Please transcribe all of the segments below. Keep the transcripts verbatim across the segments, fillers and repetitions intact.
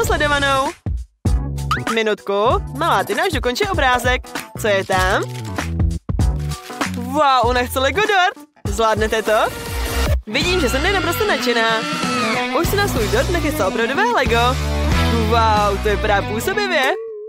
pro sledovanou. Minutku, malá Tina už dokončí obrázek. Co je tam? Wow, ona chce Lego dort. Zvládnete to? Vidím, že jsem naprosto nadšená. Už si na svůj dort nachystal opravdové Lego. Wow, to vypadá působivě.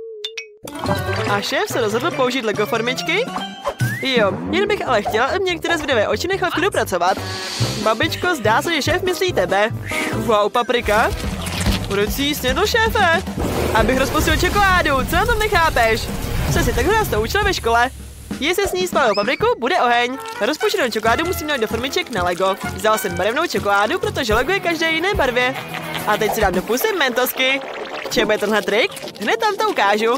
A šéf se rozhodl použít Lego formičky? Jo, jen bych ale chtěla, aby některé zvědavé oči nechal v klidu pracovat. Babičko, zdá se, že šéf myslí tebe. Wow, paprika. Proč jsi jí snědl, šéfe? Abych rozpustil čokoládu, co na tom nechápeš? Co si takhle nás to učila ve škole? Jestli sní spalou papriku, bude oheň. Rozpuštěnou čokoládu musím dát do formiček na Lego. Vzal jsem barevnou čokoládu, protože Lego je každé jiné barvě. A teď si dám do pusy mentosky. K čemu je tenhle trik? Hned tam to ukážu.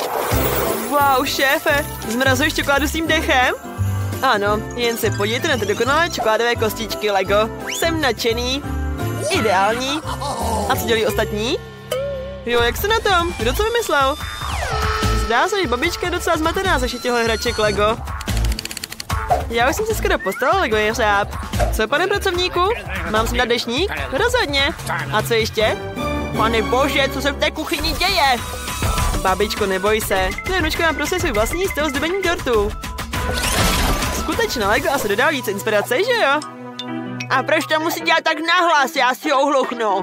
Wow, šéfe, zmrazuješ čokoládu s tím dechem? Ano, jen se podívejte na ty dokonalé čokoládové kostičky Lego. Jsem nadšený. Ideální. A co dělají ostatní? Jo, jak se na tom? Kdo co vymyslel? Zdá se, že babička je docela zmatená ze těchto hraček Lego. Já už jsem si skoro postavil Lego jeřáb. Co, pane pracovníku? Mám si dát deštník? Rozhodně. A co ještě? Pane bože, co se v té kuchyni děje? Babičko, neboj se. Tvoje vnučka má prostě svůj vlastní styl zdobení dortu. Skutečně Lego asi dodá víc inspirace, že jo? A proč to musí dělat tak nahlas? Já si ohluchnu.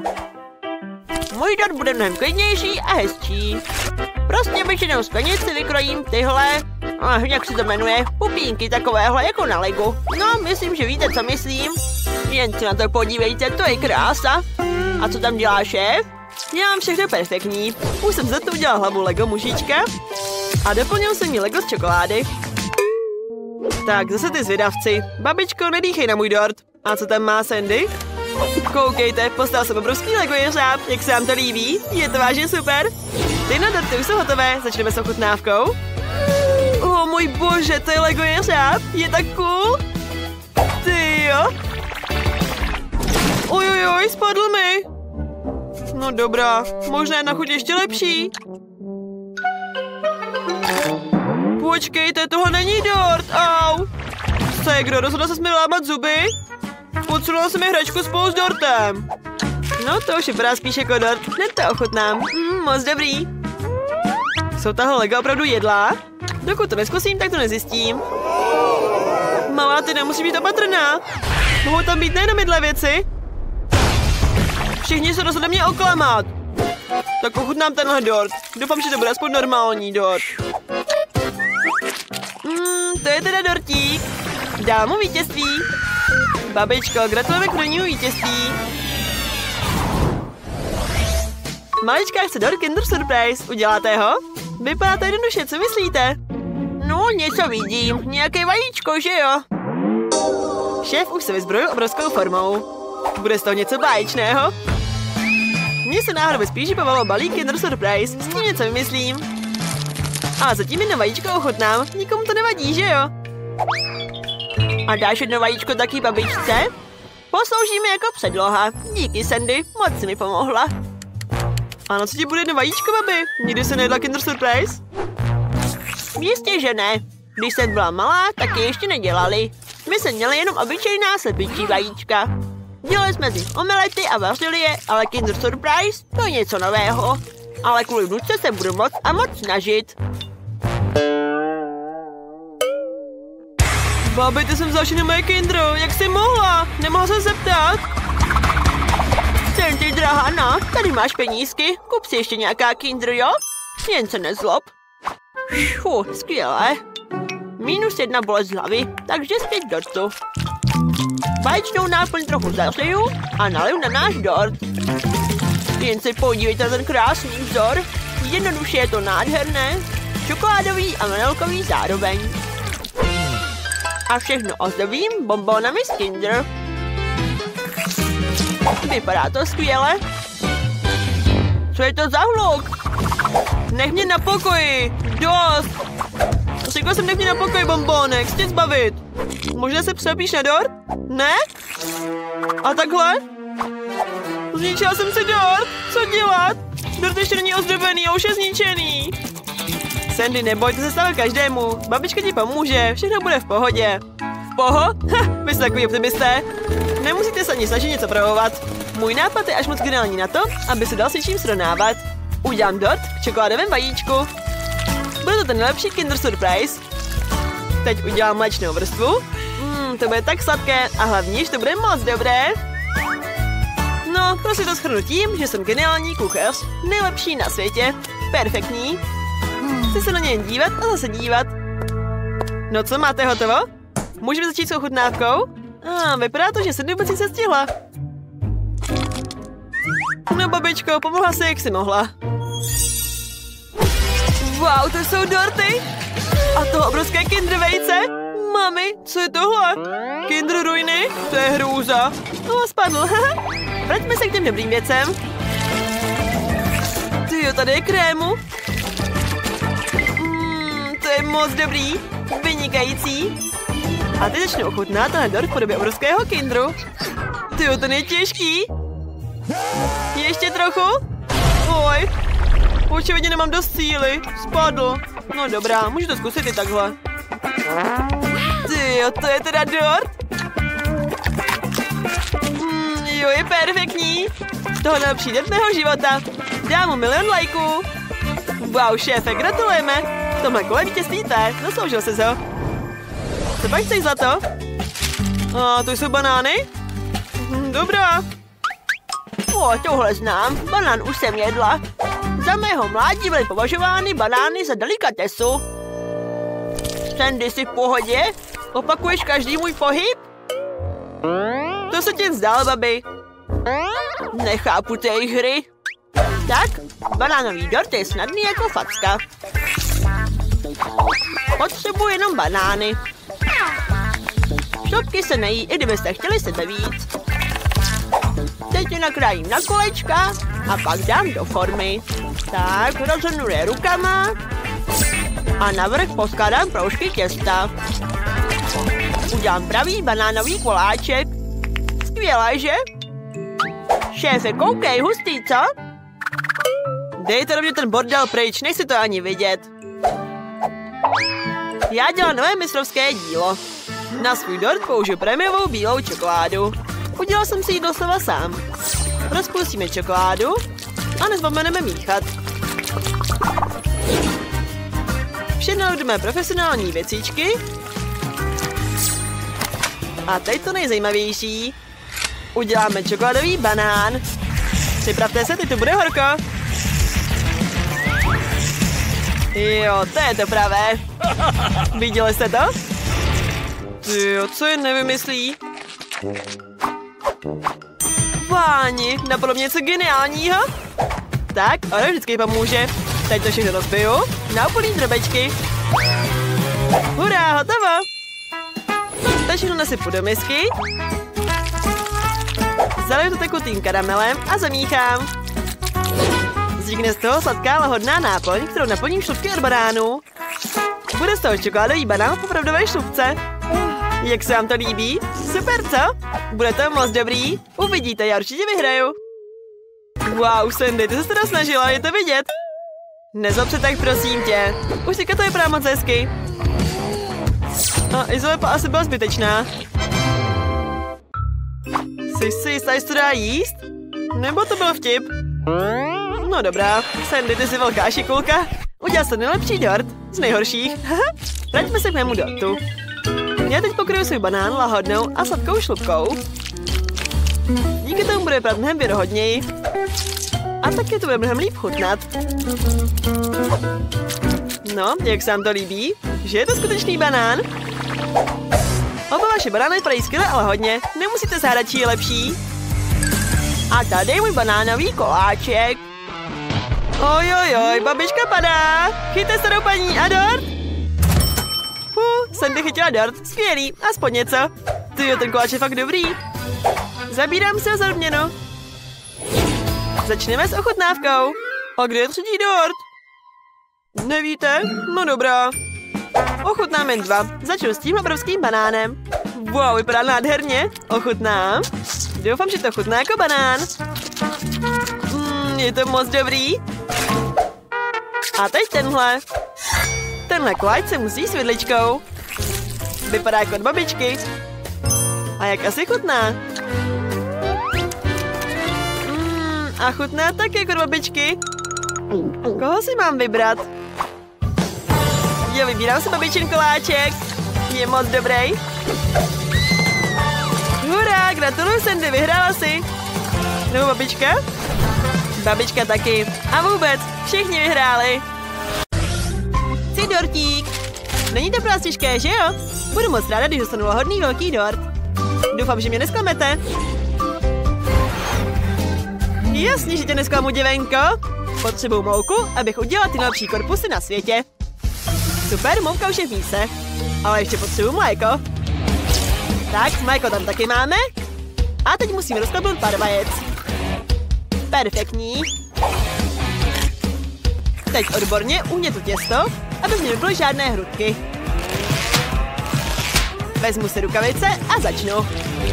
Můj dort bude mnohem klidnější a hezčí. Prostě obyčejnou sklenici vykrojím tyhle, ah, jak se to jmenuje, pupínky takovéhle jako na Legu. No, myslím, že víte, co myslím. Jen se na to podívejte, to je krása. A co tam dělá šéf? Já mám všechno perfektní. Už jsem za to udělal hlavu Lego mužička a doplnil jsem jí Lego z čokolády. Tak, zase ty zvědavci. Babičko, nedýchej na můj dort. A co tam má Sandy? Koukejte, postavil jsem obrovský Lego jeřáb. Jak se vám to líbí? Je to vážně super? Ty na dorty už jsou hotové, začneme s ochutnávkou. Oh, můj bože, to je Lego jeřáb. Je tak cool. Ty jo. Ojojoj, spadl mi. No dobrá, možná je na chuť ještě lepší. Počkejte, tohle není dort, au. Ségro, rozhodla se mi lámat zuby? Podsunula se mi hračku spolu s dortem. No to už vypadá spíš jako dort, hned to ochutnám. Mm, moc dobrý. Jsou tahle Lego opravdu jedlá? Dokud to neskusím, tak to nezjistím. Malá, ty nemusí být opatrná. Mohou tam být nejenom jedlé věci. Všichni se rozhodli mě oklamat. Tak ochutnám tenhle dort. Doufám, že to bude aspoň normální dort. Mm, to je teda dortík. Dám mu vítězství. Babičko, gratulujeme k prvnímu vítězství. Malička chce dort Kinder Surprise. Uděláte ho? Vypadá to jednoduše, co myslíte? No, něco vidím. Nějaké vajíčko, že jo? Šéf už se vyzbrojil obrovskou formou. Bude z toho něco báječného? Mně se náhodou spíš bavilo balík Kinder Surprise. S tím něco vymyslím. A zatím jedno vajíčko ochutnám. Nikomu to nevadí, že jo? A dáš jedno vajíčko taky babičce? Poslouží mi jako předloha. Díky, Sandy, moc si mi pomohla. A na co ti bude jedno vajíčko, babi? Nikdy se nejedla Kinder Surprise? Jistě, že ne. Když jsem byla malá, tak je ještě nedělali. My jsme měli jenom obyčejná slepičí vajíčka. Dělali jsme z nich omelety a vařili je, ale Kinder Surprise to je něco nového. Ale kvůli vnučce se budu moc a moc snažit. Babi, ty jsem vzala všechny moje Kinder, jak jsi mohla? Nemohla se zeptat? Jsem ty drahá, no, tady máš penízky, kup si ještě nějaká Kinder, jo? Jen se nezlob. Fuh, skvělé. Minus jedna bolest z hlavy, takže zpět dortu. Báječnou náplň trochu zařiju a naliju na náš dort. Jen se podívejte na ten krásný vzor. Jednoduše je to nádherné. Čokoládový a vanilkový zároveň. A všechno ozdobím bonbonami z Kinder. Vypadá to skvěle. Co je to za hluk? Nech mě na pokoji. Dost. Řekla jsem, nech mě na pokoji, bonbónek. Chci zbavit. Možná se přepíš na dort? Ne? A takhle? Zničila jsem si dort. Co dělat? Dort ještě není ozdobený a už je zničený. Sandy, neboj, to se stává každému. Babička ti pomůže, všechno bude v pohodě. V poho? Ha, vy jste takový optimisté. Nemusíte se ani snažit něco provovat. Můj nápad je až moc geniální na to, aby se dal s něčím srovnávat. Udělám dort v čokoládovém vajíčku. Bude to ten nejlepší Kinder Surprise. Teď udělám mléčnou vrstvu. Mm, to bude tak sladké a hlavně, že to bude moc dobré. No, prostě to shrnu tím, že jsem geniální kuchař. Nejlepší na světě. Perfektní. Chci se na něj dívat a zase dívat. No co, máte hotovo? Můžeme začít s ochutnávkou? A ah, vypadá to, že se vůbec se stihla. No babičko, pomohla si, jak jsi mohla. Wow, to jsou dorty. A to obrovské Kinder vejce. Mami, co je tohle? Kinder ruiny? To je hrůza. No, spadl. Vraťme se k těm dobrým věcem. Tyjo, tady je krému. Mm, to je moc dobrý. Vynikající. A teď začnu ochutnat ten dort v podobě obrovského Kinderu. Tyjo, ten je těžký. Ještě trochu? Oj. Očividně nemám dost síly. Spadl. No dobrá, můžu to zkusit i takhle. Tyjo, to je teda dort? Mm, jo, je perfektní. Z toho nejlepší dort mého života. Dám mu milion lajků. Wow, šéfe, gratulujeme. V tomhle kole vítězstvíte. Zasloužil se to. Co pak chceš za to? A to jsou banány? Hm, dobrá. O, tohle znám. Banán už jsem jedla. Za mého mládí byly považovány banány za delikatesu. Sandy, jsi v pohodě? Opakuješ každý můj pohyb? To se ti zdál, babi. Nechápu té hry. Tak, banánový dort je snadný jako facka. Potřebuji jenom banány. Šlopky se nejí, i kdybyste chtěli sebe víc. Teď je nakrájím na kolečka a pak dám do formy. Tak, rozhrnu je rukama a navrch poskládám proužky těsta. Udělám pravý banánový koláček. Skvělé, že? Šéfe, koukej, hustý, co? Dejte do mě ten bordel pryč, nechci to ani vidět. Já dělám nové mistrovské dílo. Na svůj dort použiju prémiovou bílou čokoládu. Udělal jsem si jí doslova sám. Rozpustíme čokoládu a nezapomeneme míchat. Vše naludíme profesionální věcičky. A teď to nejzajímavější. Uděláme čokoládový banán. Připravte se, teď to bude horko. Jo, to je to pravé. Viděli jste to? Jo, co jen nevymyslí? Páni, napadlo mě něco geniálního. Tak, ono vždycky pomůže. Teď to všechno rozbiju na úplný drobečky. Hurá, hotovo. Teď všechno nasypu do misky. Zaliju to tekutým karamelem a zamíchám. Vznikne z toho sladká lahodná náplň, kterou naplním šlupky od banánů. Bude z toho čokoládový banán v opravdové šlupce. Jak se vám to líbí? Super, co? Bude to moc dobrý. Uvidíte, já určitě vyhraju. Wow, Sandy, ty jsi teda snažila, je to vidět. Nezlob se tak, prosím tě. Už teďka to vypadá moc hezky. A izolepa asi byla zbytečná. Jsi si jistá, jestli to dá jíst? Nebo to byl vtip? No dobrá, Sandy, ty jsi velká šikulka. Udělal jsem nejlepší dort z nejhorších. Vraťme se k mému dortu. Já teď pokryju svůj banán lahodnou a sladkou šlupkou. Díky tomu bude vypadat mnohem věrohodněji. A taky to bude mnohem líp chutnat. No, jak se vám to líbí? Že je to skutečný banán? Oba vaše banány vypadají skvěle a lahodně. Nemusíte se hádat, čí je lepší. A tady je můj banánový koláček. Ojojoj, babička padá. Chyťte se do paní a dort. Huh, Sandy chytila dort. Skvělý, aspoň něco. Tyjo, ten koláč je fakt dobrý. Zabírám se za odměnu. Začneme s ochutnávkou. A kde je třetí dort? Nevíte? No dobrá. Ochutnám jen dva. Začnu s tím obrovským banánem. Wow, vypadá nádherně. Ochutnám. Doufám, že to chutná jako banán. Mm, je to moc dobrý. A teď tenhle. Tenhle koláč se musí s vidličkou. Vypadá jako od babičky. A jak asi chutná? A chutná tak jako babičky. Koho si mám vybrat? Jo, vybírám si babičin koláček. Je moc dobrý. Hurá, gratuluju, Sandy, vyhrála si. No, babička? Babička taky. A vůbec, všichni vyhráli. Chci dortík. Není to pro vás těžké, že jo? Budu moc ráda, když dostanu hodný velký dort. Doufám, že mě nesklamete. Jasně, že tě nesklamu, děvenko. Potřebuju mouku, abych udělala ty nejlepší korpusy na světě. Super, mouka už je v míse. Ale ještě potřebuju mléko. Tak, mléko tam taky máme. A teď musím rozklepnout pár vajec. Perfektní. Teď odborně uhnětu těsto, aby z něj nebyly žádné hrudky. Vezmu si rukavice a začnu.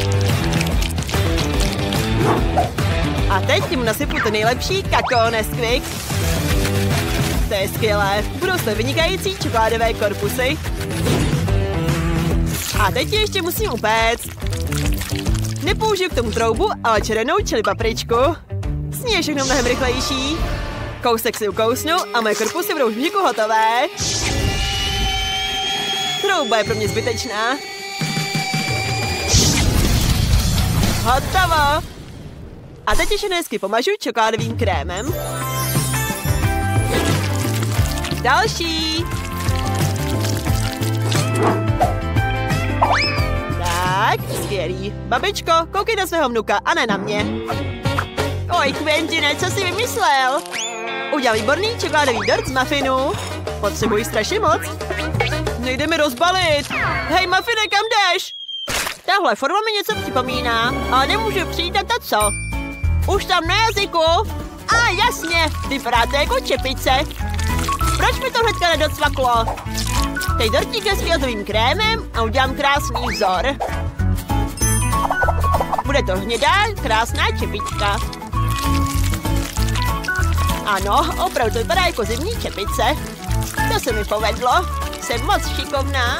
A teď tím nasypu to nejlepší kakao Nesquik. To je skvělé. Budou to vynikající čokoládové korpusy. A teď je ještě musím upéct. Nepoužiju k tomu troubu, ale červenou čili papričku. S ní je všechno mnohem rychlejší. Kousek si ukousnu a moje korpusy budou už vždyku hotové. Trouba je pro mě zbytečná. Hotovo! A teď ještě hezky pomažu čokoládovým krémem. Další! Tak, skvělý. Babičko, koukej na svého vnuka a ne na mě. Oj, Quentine, co jsi vymyslel? Udělal výborný čokoládový dort z muffinů. Potřebuji strašně moc. Nejde mi rozbalit. Hej, Muffine, kam jdeš? Tahle forma mi něco připomíná, ale nemůžu přijít na to, co? Už tam na jazyku. A ah, jasně, vypadá to jako čepice. Proč mi to hnedka nedocvaklo? Teď dortík s květovým krémem a udělám krásný vzor. Bude to hnědá, krásná čepička. Ano, opravdu to vypadá jako zimní čepice. To se mi povedlo. Jsem moc šikovná.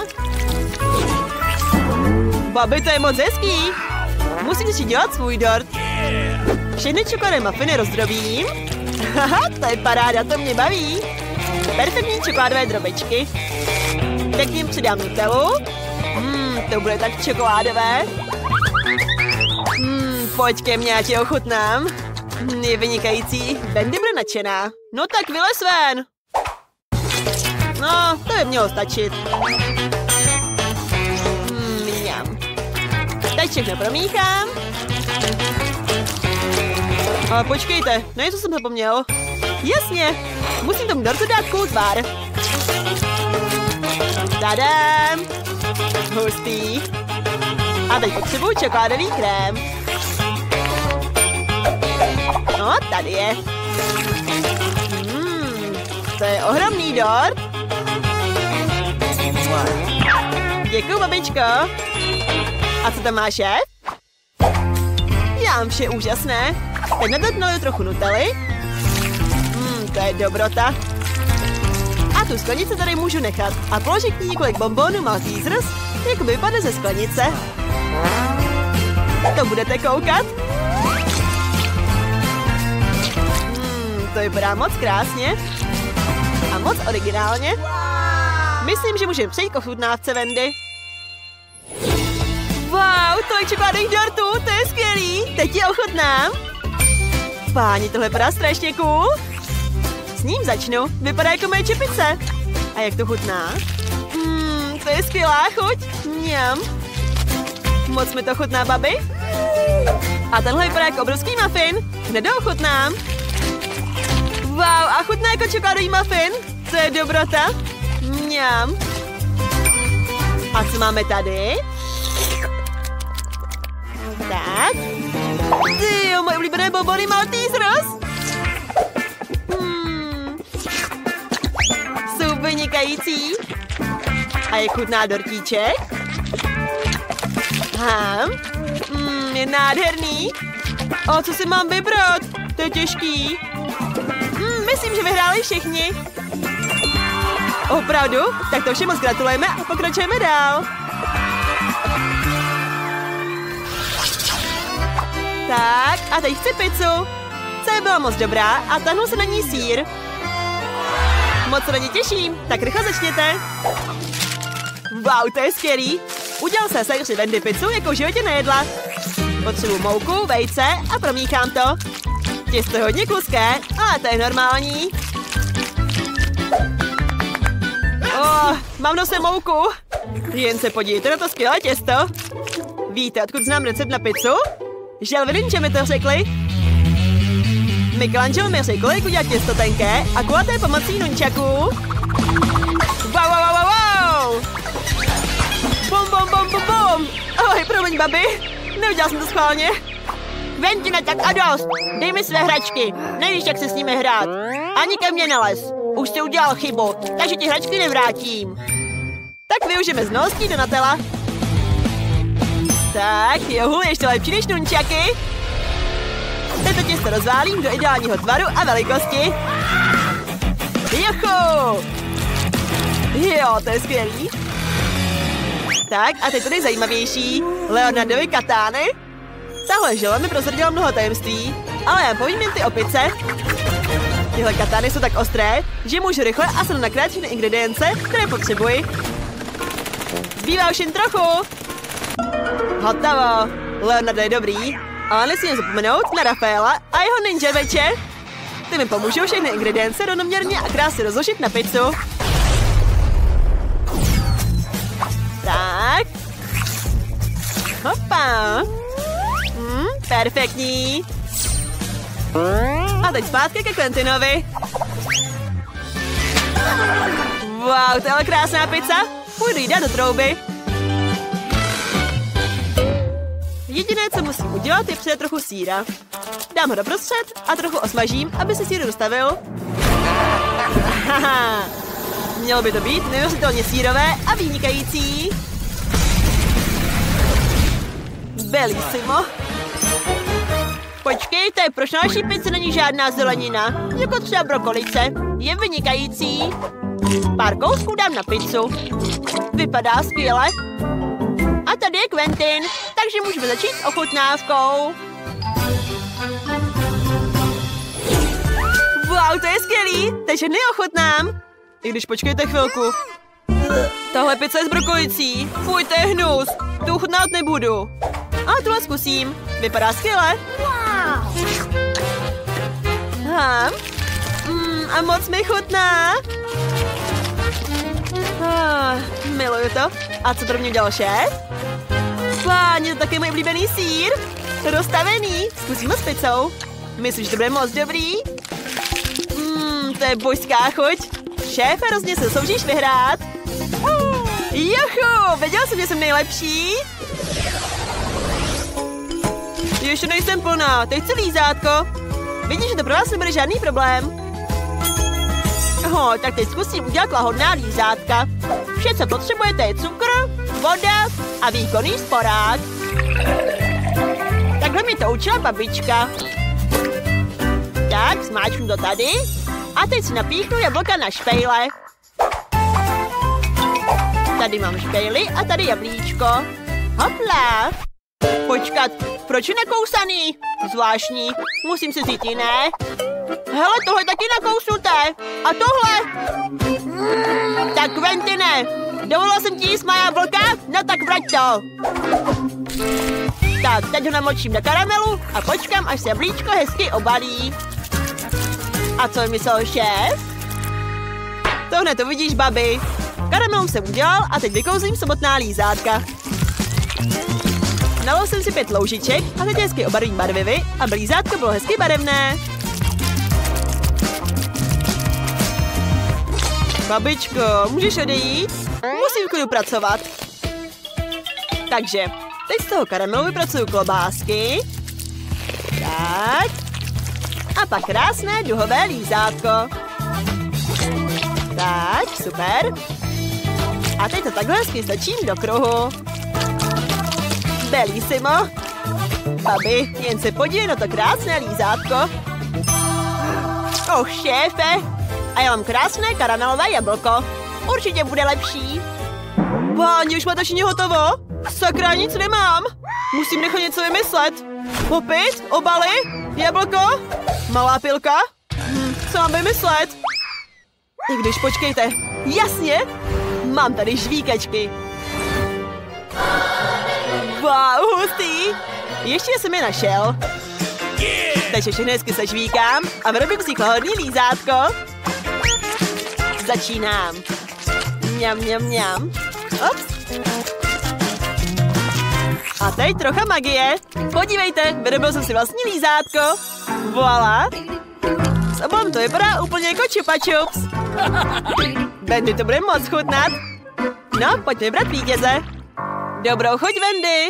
Babi, to je moc hezký. Musím si dělat svůj dort. Všechny čokoládové muffiny rozdrobím. Haha, to je paráda, to mě baví. Perfektní čokoládové drobečky. Tak jim přidám nutelu. Hmm, to bude tak čokoládové. Hmm, pojď ke mně, já tě ochutnám. Hmm, je vynikající. Bendy bude nadšená. No tak vylez ven. No, to by mělo stačit. Hmm, mňam. Teď všechno promíchám. Ale počkejte, na něco jsem zapomněl. Jasně, musím tomu dortu dát cool tvar. Tadám! Hustý. A teď potřebuji čokoládový krém. No, tady je. Hmm, to je ohromný dort. Děkuju, babičko. A co tam máš, šéf? Já mám vše úžasné. Teď na to naliju trochu nutely. Hmm, to je dobrota. A tu sklenici tady můžu nechat a položit k ní několik bonbonů Maltesers, jako by vypadne ze sklenice. To budete koukat? Hmm, to vypadá moc krásně. A moc originálně. Myslím, že můžeme přejít k ochutnávce, Wendy. Wow, tolik čokoládových dortů, to je skvělý. Teď je ochutnám. Páni, tohle vypadá strašně cool. S ním začnu. Vypadá jako moje čepice. A jak to chutná? Hmm, to je skvělá chuť. Mňam. Moc mi to chutná, babi. A tenhle vypadá jako obrovský muffin. Hned ho ochutnám. Wow, a chutná jako čokoládový muffin. To je dobrota. Mňam. A co máme tady? Tak. Tyjo, moje oblíbené bonbony Maltesers. Hmm. Jsou vynikající. A jak chutná dortíček? Hm. Hmm, je nádherný. A co si mám vybrat? To je těžký. Hmm, myslím, že vyhráli všichni. Opravdu? Tak to všem moc gratulujeme a pokračujeme dál. Tak, a teď chci pizzu. Co Ta byla moc dobrá a tahnu se na ní sýr. Moc se na ně těším, tak rychle začněte. Wow, to je skvělý. Udělal se sejři Wendy pizzu, jako v životě nejedla. Potřebuji mouku, vejce a promíchám to. Těsto je hodně kluské, ale to je normální. Oh, mám nosem mouku. Jen se podívejte na to skvělé těsto. Víte, odkud znám recept na pizzu? Želvy mi to řekli. Michelangelo mi řekl, jak udělat těsto tenké a kulaté pomocí nunčaků. Wow, wow, wow, wow! Bum, bum, bum, bum, bum! Ahoj, promiň, babi. Neudělal jsem to schválně. Ventina, tak a dost. Dej mi své hračky. Nevíš, jak se s nimi hrát. Ani ke mně nelez. Už jsi udělal chybu, takže ti hračky nevrátím. Tak využijeme znalostí Donatella. Tak, johu, ještě lepší než nunčaky. Tento těsto rozválím do ideálního tvaru a velikosti. Jochu! Jo, to je skvělý. Tak, a teď to nejzajímavější. Leonardovi katány. Tahle žila mi prozradila mnoho tajemství, ale já povím jen ty opice. Tyhle katány jsou tak ostré, že můžu rychle a snadno nakrát všechny ingredience, které potřebuji. Zbývá už jen trochu. Hotovo. Leonardo je dobrý, ale nesmím zapomenout na Rafaela a jeho ninja veče. Ty mi pomůžou všechny ingredience rovnoměrně a krásně rozložit na pizzu. Tak. Hopa. Hmm, perfektní. A teď zpátky ke Quentinovi. Wow, to je krásná pizza. Půjdu jí dát do trouby. Jediné, co musím udělat, je přidat trochu sýra. Dám ho doprostřed a trochu osmažím, aby se sýr dostavil. Haha. Mělo by to být neuvěřitelně sýrové a vynikající. Bellissimo. Počkejte, proč na naší pizze není žádná zelenina? Jako třeba brokolice. Je vynikající. Pár kousků dám na pizzu. Vypadá skvěle. A tady je Quentin, takže můžeme začít s ochutnávkou. Wow, to je skvělý, takže neochutnám. I když počkejte chvilku. Tahle pizza je s brokolicí. Fuj, to je hnus. Tu ochutnat nebudu. Ale tohle zkusím. Vypadá skvěle. Wow. Ha. Mm, a moc mi chutná. Ah, miluju to. A co pro mě udělal šéf? Páně, to taky můj oblíbený sýr. Rozstavený. Zkusíme s pizzou. Myslíš, že to bude moc dobrý? Mmm, to je božská chuť. Šéfe, rozhodně se soužíš vyhrát. Juchu, věděl jsem, že jsem nejlepší. Ještě nejsem plná, teď chci lízátko. Vidíš, že to pro vás nebude žádný problém. Ho, tak teď zkusím udělat lahodná lízátka. Vše, co potřebujete, je cukr, voda a výkonný sporák. Takhle mi to učila babička. Tak, smáčknu to tady. A teď si napíchnu jablka na špejle. Tady mám špejly a tady jablíčko. Hopla. Počkat, proč je nakousaný? Zvláštní, musím si vzít jiné. Hele, tohle je taky nakousnuté. A tohle? Mm, tak Quentine, dovolila jsem ti jíst má jablka? No tak vrať to. Tak, teď ho namočím do karamelu a počkám, až se jablíčko hezky obalí. A co myslel šéf? Tohle to vidíš, babi. Karamelu jsem udělal a teď vykouzlím samotná lízátka. Nalil jsem si pět loužiček a teď hezky obarvím barvivy, aby lízátko bylo hezky barevné. Babičko, můžeš odejít? Musím v klidu pracovat. Takže, teď z toho karamelu vypracuju klobásky. Tak. A pak krásné duhové lízátko. Tak, super. A teď to takhle hezky stačím do kruhu. Bellissimo. Babi, jen se podívej na to krásné lízátko. Oh, šéfe. A já mám krásné karamelové jablko. Určitě bude lepší. Páni, už máte všichni hotovo? Sakra, nic nemám. Musím nechat něco vymyslet. Popit? Obaly? Jablko? Malá pilka? Hm, co mám vymyslet? I když počkejte. Jasně! Mám tady žvíkačky. Wow, hustý! Ještě jsem je našel. Takže všechny hezky sežvíkám a vyrobím si chladný lízátko. Začínám. Mňam, mňam, mňam. Ups. A teď trocha magie. Podívejte, vyrobil jsem si vlastní lízátko. Voilà. S obom to vypadá úplně jako Chupa Chups. Wendy to bude moc chutnat. No, pojď vybrat vítěze. Dobrou chuť, Wendy.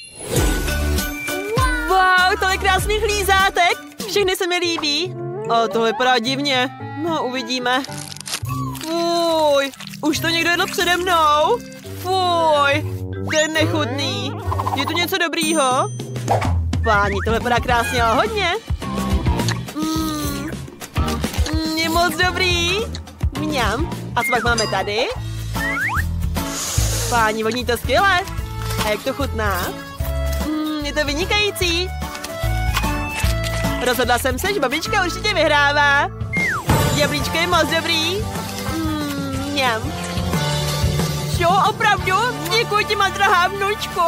Wow, tolik krásných lízátek. Všechny se mi líbí. Ale tohle vypadá divně. No, uvidíme. Fuj, už to někdo jedl přede mnou. Fuj, to je nechutný. Je tu něco dobrýho? Páni, tohle vypadá krásně, ale hodně. Mm, mm, je moc dobrý. Mňam. A co pak máme tady? Páni, voní to skvěle. A jak to chutná? Mm, je to vynikající. Rozhodla jsem se, že babička určitě vyhrává. Jablíčko je moc dobrý. Mm, mňam. Jo, opravdu? Děkuji ti, má drahá vnučko.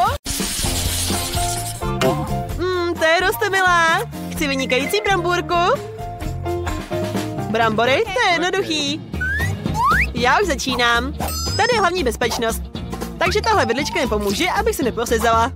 Mm, to je roztomilá. Chci vynikající brambůrku. Brambory, to je jednoduchý. Já už začínám. Tady je hlavní bezpečnost. Takže tahle vidlička mi pomůže, abych se neposezala.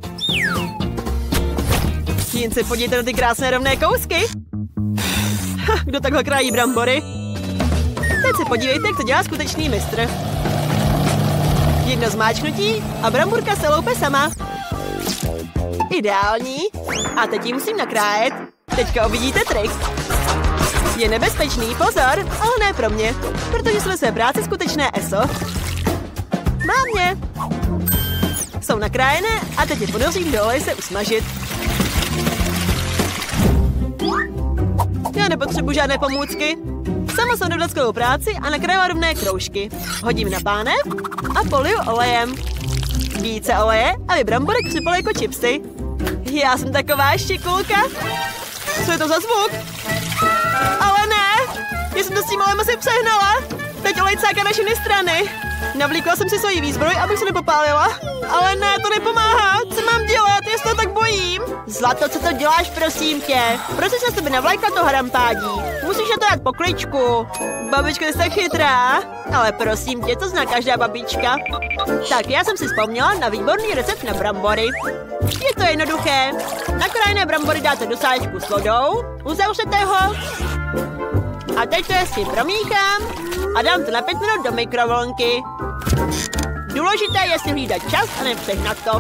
Jen se podívejte na ty krásné rovné kousky. Ha, kdo takhle krájí brambory? Teď se podívejte, jak to dělá skutečný mistr. Jedno zmáčknutí a bramburka se loupe sama. Ideální. A teď ji musím nakrájet. Teďka uvidíte trik. Je nebezpečný, pozor, ale ne pro mě, protože jsou ve své práci skutečné eso. Mám mě. Jsou nakrájené a teď je ponořím do oleje se usmažit. Já nepotřebuji žádné pomůcky. Sama jsem dodala skvělou práci a nakrájela rovné kroužky. Hodím na pánev a poliju olejem. Více oleje, aby bramborek připoly jako chipsy. Já jsem taková šikulka. Co je to za zvuk? Ale ne! Já jsem to s tím olem asi přehnala. Teď olej cáká na všechny strany. Navlíkla jsem si svoji výzbroj, abych se nepopálila. Ale ne, to nepomáhá. Co mám dělat? Já se to tak bojím. Zlato, co to děláš, prosím tě? Proč jsi na tebe navlíkla to harampádí? Musíš na to dát pokličku. Babička je tak chytrá. Ale prosím tě, to zná každá babička. Tak, já jsem si vzpomněla na výborný recept na brambory. Je to jednoduché. Nakrájené brambory dáte do sáčku s vodou, uzavřete ho. A teď to hezky promíchám a dám to na pět minut do mikrovlnky. Důležité je si hlídat čas a nepřehnat to.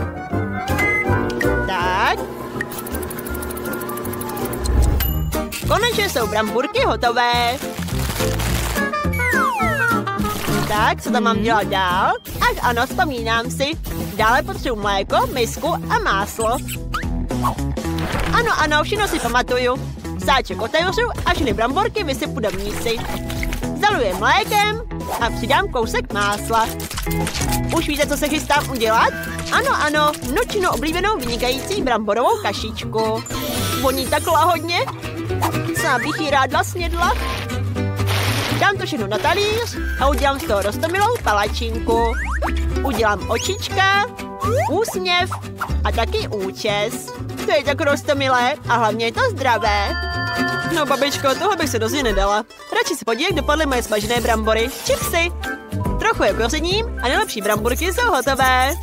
Tak. Konečně jsou bramburky hotové. Tak, co tam mám dělat dál? Ach ano, vzpomínám si. Dále potřebuji mléko, misku a máslo. Ano, ano, všechno si pamatuju. Sáček otevřu a všechny bramborky vysypu do mísy. Zaluji mlékem a přidám kousek másla. Už víte, co se chystám udělat? Ano, ano, nočinu oblíbenou vynikající bramborovou kašičku. Voní tak lahodně. Sám bych ji ráda snědla. Dám to všechno na talíř a udělám z toho roztomilou palačinku. Udělám očička, úsměv a taky účes. To je tak roztomilé a hlavně je to zdravé. No babičko, tohle bych se dozně nedala. Radši si podívej, jak dopadly moje smažené brambory. Chipsy. Trochu je kořením a nejlepší bramburky jsou hotové.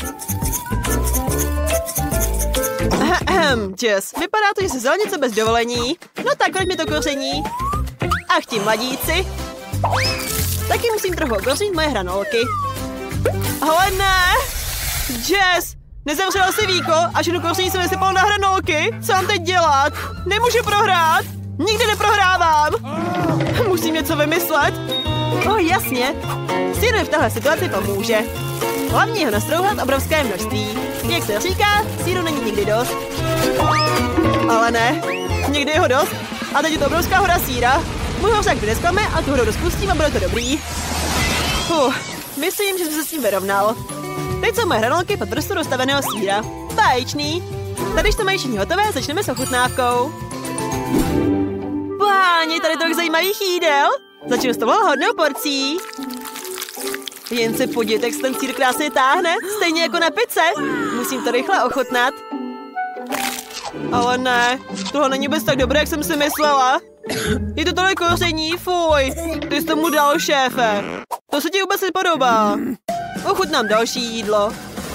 Ahem, Jess, vypadá to, že jsi vzal něco bez dovolení. No tak, kolik mi to koření. Ach ti mladíci. Taky musím trochu okořenit moje hranolky. Ale ne! Jess, nezavřela si víko a všechno koření se vysypalo na hranolky. Co mám teď dělat? Nemůžu prohrát. Nikdy neprohrávám. Musím něco vymyslet. Oh, jasně. Sýr v téhle situaci pomůže. Hlavně ho nastrouhat obrovské množství. Jak se říká, sýru není nikdy dost. Ale ne, někdy je ho dost. A teď je to obrovská hora sýra. Můj hořák vyneskame a tu horu rozpustím a bude to dobrý. Uf, myslím, že jsem se s tím vyrovnal. Teď jsou moje hranolky pod vrstvu rozstaveného sýra. Báječný. Tady, když to mají všichni hotové, začneme s ochutnávkou. Páni, tady tolik zajímavých jídel. Začnu s tohle hodnou porcí. Jen se podívejte, jak se ten sýr krásně táhne, stejně jako na pice. Musím to rychle ochutnat. Ale ne, tohle není vůbec tak dobré, jak jsem si myslela. Je to tolik koření, fuj. Ty jsi tomu dal, šéfe. To se ti vůbec nepodobá. Ochutnám další jídlo.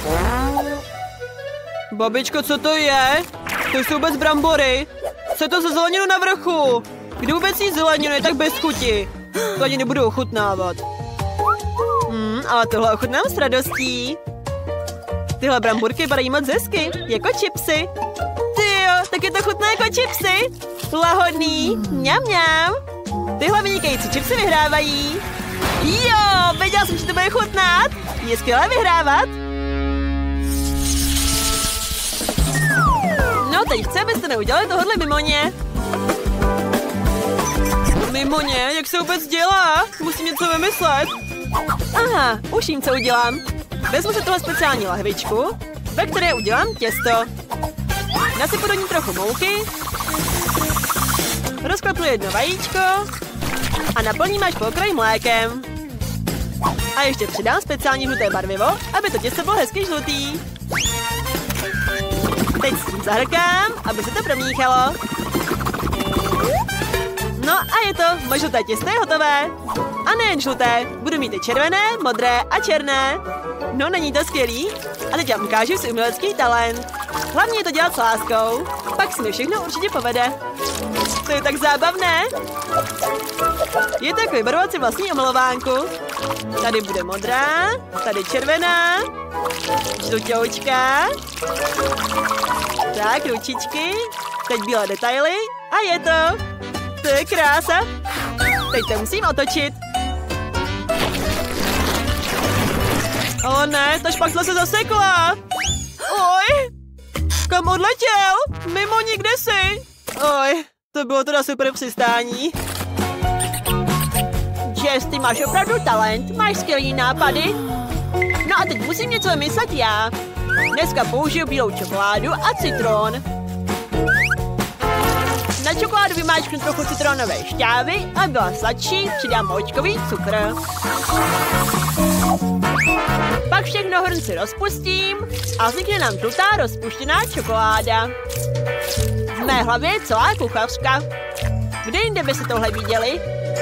Babičko, co to je? To jsou vůbec brambory. Co je to za zeleninu na vrchu? Kdy vůbec jí zeleninu je tak bez chuti? To ani nebudu ochutnávat. Hmm, ale tohle ochutnám s radostí. Tyhle bramburky vypadají moc hezky, jako chipsy. Tyjo, tak je to chutné jako chipsy. Lahodný, mňam mňam. Tyhle vynikající chipsy vyhrávají. Jo, věděla jsem, že to bude chutnat. Je skvělé vyhrávat. No, teď chci, abyste neudělali tohle mimoně. Mimoně, jak se vůbec dělá? Musím něco vymyslet. Aha, už vím, co udělám. Vezmu si tohle speciální lahvičku, ve které udělám těsto. Nasypu do ní trochu mouky. Rozklepnu jedno vajíčko. A naplním až po okraj mlékem. A ještě přidám speciální žluté barvivo, aby to těsto bylo hezky žlutý. Teď s tím zahrkám, aby se to promíchalo. No a je to, moje žluté těsto je hotové. A nejen žluté, budu mít i červené, modré a černé. No, není to skvělý? A teď vám ukážu si umělecký talent. Hlavně je to dělat s láskou, pak se mi všechno určitě povede. To je tak zábavné. Je to jako vybarvovat si vlastní omalovánku. Tady bude modrá, tady červená, žlutoučka. Tak, ručičky, teď bílé detaily a je to. To je krása. Teď to musím otočit. O ne, ta špachtle se zasekla. Oj, kam odletěl? Mimo nikde si. Oj, to bylo teda super přistání. Jess, ty máš opravdu talent, máš skvělý nápady. No a teď musím něco vymyslet já. Dneska použiju bílou čokoládu a citron. Na čokoládu vymáčknu trochu citronové šťávy a byla sladší, přidám moučkový cukr. Pak všechno hrnci rozpustím a vznikne nám žlutá rozpuštěná čokoláda. V mé hlavě je celá kuchařka. Kde jinde by se tohle viděli?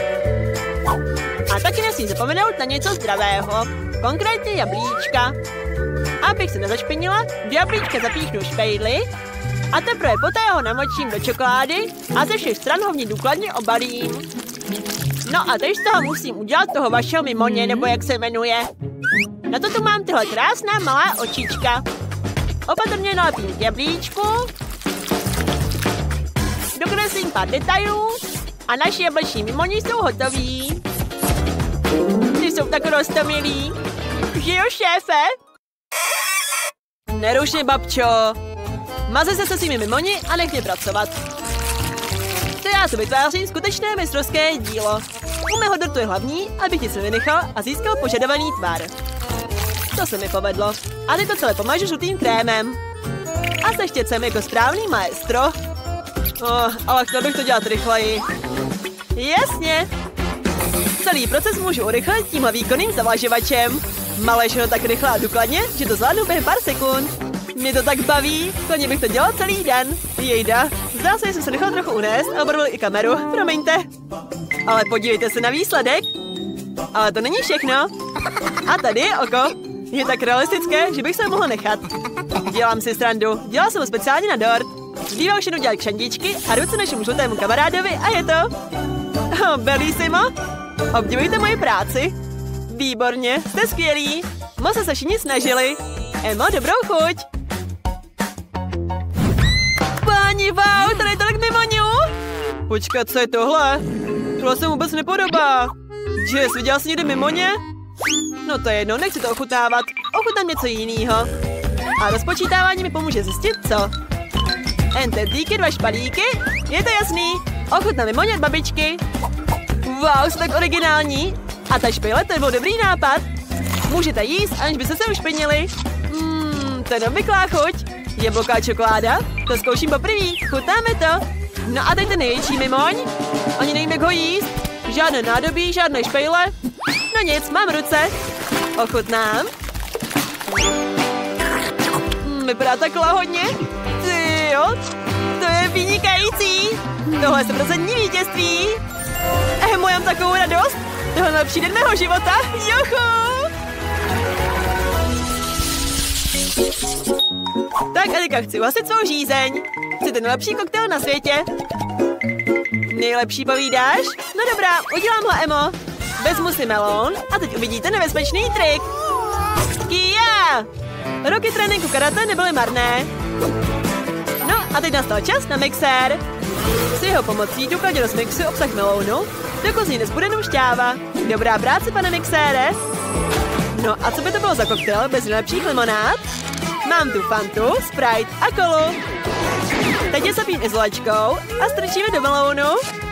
A taky nesmím zapomenout na něco zdravého, konkrétně jablíčka. Abych se nezašpinila, do jablíčka zapíchnu špejdli a teprve poté ho namočím do čokolády a ze všech stran ho v ní důkladně obalím. No a teď z toho musím udělat toho vašeho mimoně, nebo jak se jmenuje. Na to tu mám tyhle krásná malá očička. Opatrně nalepím k jablíčku. Dokreslím pár detailů a naši jableční mimoni jsou hotoví. Ty jsou tak roztomilí. Že jo, šéfe? Neruš mě, babčo. Mazej se se svými mimoni a nech mě pracovat. To já se vytvářím skutečné mistrovské dílo. U mého dortu je hlavní, abych ti se vynechal a získal požadovaný tvar. To se mi povedlo. A teď to celé pomažu žlutým krémem. A se štěcem jako správný maestro. Oh, ale chtěl bych to dělat rychleji. Jasně. Celý proces můžu urychlit tímhle výkonným zavlažovačem. Malejš ho tak rychle a důkladně, že to zvládnu během pár sekund. Mě to tak baví, klidně bych to dělal celý den. Jejda, zdá se, že jsem se nechal trochu unést a obarvil i kameru, promiňte. Ale podívejte se na výsledek. Ale to není všechno. A tady je oko. Je tak realistické, že bych se mohla nechat. Dělám si srandu, dělal jsem ho speciálně na dort. Zbývá už jenom dělat kšandičky a ruce našemu žlutému kamarádovi a je to. Oh, bellissimo. Obdivujte moji práci. Výborně, jste skvělí. Moc se všichni snažili. Emo, dobrou chuť. Páni, wow, tady je tolik mimoňů. Počkat, co je tohle? Tohle se vůbec nepodobá. Jess, viděla jsi někdy mimoně? No to je jedno, nechci to ochutnávat. Ochutnám něco jiného. A rozpočítávání mi pomůže zjistit, co. Enter díky, dva špalíky. Je to jasný. Ochutnám mimoně od babičky. Wow, jsou tak originální. A ta špejle, to byl dobrý nápad. Můžete jíst, aniž byste se ušpinili. Mmm, to je neobvyklá chuť. Jablká čokoláda? To zkouším poprvé. Chutnáme to. No a teď ten největší mimoň. Ani nevím, jak ho jíst. Žádné nádobí, žádné špejle. No nic, mám ruce. Ochutnám. Hmm, vypadá tak lahodně. Ty jo, to je vynikající. Tohle je stoprocentní vítězství. Eh, mám takovou radost. Tohle je lepší den mého života. Juchu! Tak a teďka chci uhasit svou žízeň. Chci ten nejlepší koktejl na světě. Nejlepší povídáš? No dobrá, udělám ho, Emo. Vezmu si melon a teď uvidíte nebezpečný trik. Kia! Roky tréninku karate nebyly marné. No a teď nastal čas na mixér. S jeho pomocí důkladně rozmixuji obsah melonu, dokud z ní nezbude jenom šťáva. Dobrá práce, pane mixére. No a co by to bylo za koktejl bez nejlepších limonád? Mám tu Fantu, Sprite a kolu. Teď je zapím izolačkou a strčíme do melonu.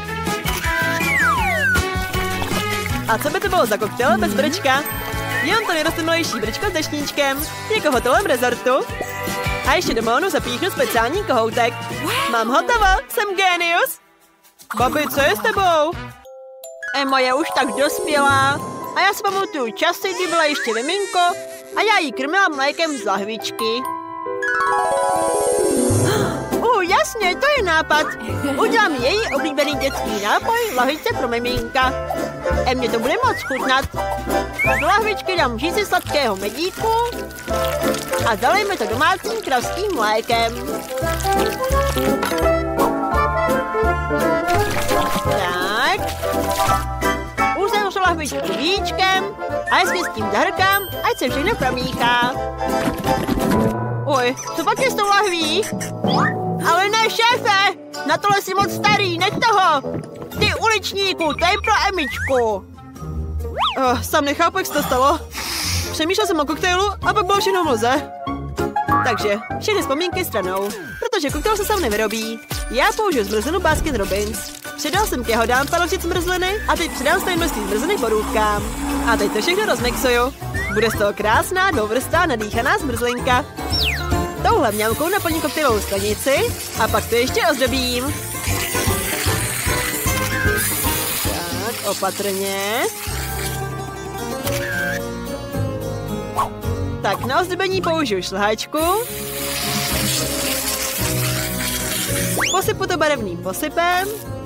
A co by to bylo za koktejl bez brčka? Jenom to nejrostomilejší brčko s dešníčkem, jako v hotelovém rezortu. A ještě do melonu zapíchnu speciální kohoutek. Mám hotovo, jsem génius. Babi, co je s tebou? Emma je už tak dospělá. A já si pamatuju časy, kdy byla ještě miminko a já jí krmila mlékem z lahvičky. Uh, jasně, to je nápad. Udělám její oblíbený dětský nápoj lahvičce pro miminka. E mně to bude moc chutnat. Do lahvičky dám žízi sladkého medíku a zalejme to domácím kravským mlékem. Tak. Uzem lahvičku víčkem a jestli s tím zahrkám, ať se všechno promíchá. Oj, co pak je s tou lahví? Ale ne, šéfe! Na tohle jsi moc starý, nech toho! Ty uličníku, to je pro Emičku. Oh, sám nechápu, jak se to stalo. Přemýšlel jsem o koktejlu a pak bylo všechno v mlze. Takže, všechny vzpomínky stranou, protože koktejl se sám nevyrobí. Já použiju zmrzlinu Baskin Robbins. Přidal jsem k jahodám paložit zmrzliny a teď přidám stejné množství zmrzliny borůvkám. A teď to všechno rozmixuju. Bude z toho krásná, dvouvrstá, nadýchaná zmrzlinka. Touhle mňamkou naplním koktejlovou sklenici a pak to ještě ozdobím. Tak, opatrně. Tak, na ozdobení použiju šlehačku. Posypu to barevným posypem.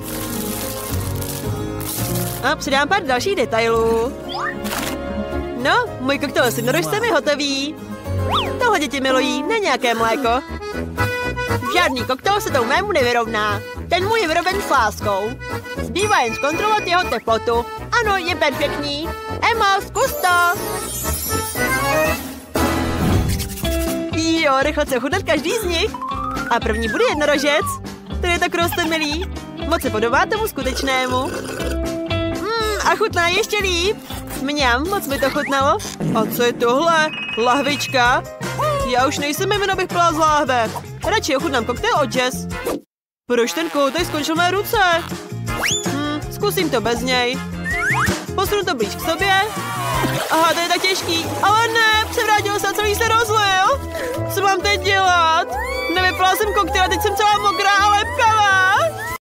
A přidám pár dalších detailů. No, můj koktejl s jednorožcem je hotový. Tohle děti milují, ne nějaké mléko. Žádný koktejl se tomu mému nevyrovná. Ten můj je vyroben s láskou. Zbývá jen zkontrolovat jeho teplotu. Ano, je perfektní. Emma, zkus to. Jo, rychle se chutnat každý z nich. A první bude jednorožec. Ten je tak rostomilý. Moc se podobá tomu skutečnému. Mm, a chutná ještě líp. Mňam, moc mi to chutnalo. A co je tohle? Lahvička? Já už nejsem jmen, abych pila z láhve. Radši ochutnám koktejl od Jess. Proč ten koutek skončil mé ruce? Hm, zkusím to bez něj. Posunu to blíž k sobě. Aha, to je tak těžký. Ale ne, převrátil se a celý se rozlil. Co mám teď dělat? Nevypila jsem koktejl a teď jsem celá mokrá a lepkavá.